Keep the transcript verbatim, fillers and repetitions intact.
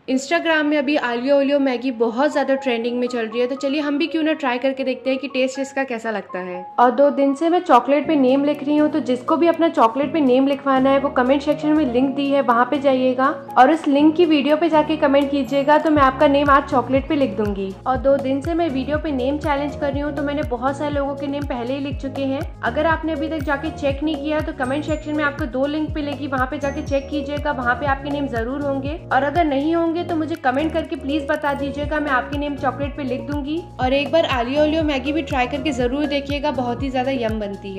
Instagram में अभी आलियो olio Maggi बहुत ज़्यादा ट्रेंडिंग में चल रही है, तो चलिए हम भी क्यों ना ट्राई करके देखते हैं कि टेस्ट इसका कैसा लगता है। और दो दिन से मैं चॉकलेट पे नेम लिख रही हूँ, तो जिसको भी अपना चॉकलेट पे नेम लिखवाना है वो कमेंट सेक्शन में लिंक दी है, वहाँ पे जाइएगा और उस लिंक की वीडियो पे जाके कमेंट कीजिएगा, तो मैं आपका नेम आज चॉकलेट पे लिख दूंगी। और दो दिन से मैं वीडियो पे नेम चैलेंज कर रही हूँ, तो मैंने बहुत सारे लोगों के नेम पहले ही लिख चुके हैं। अगर आपने अभी तक जाके चेक नहीं किया तो कमेंट सेक्शन में आपको दो लिंक मिलेगी, वहाँ पे जाके चेक कीजिएगा, वहाँ पे आपके नेम जरूर होंगे। और अगर नहीं होंगे तो मुझे कमेंट करके प्लीज बता दीजिएगा, मैं आपके नेम चॉकलेट पे लिख दूंगी। और एक बार आलियो ओलियो मैगी भी ट्राई करके जरूर देखिएगा, बहुत ही ज्यादा यम बनती है।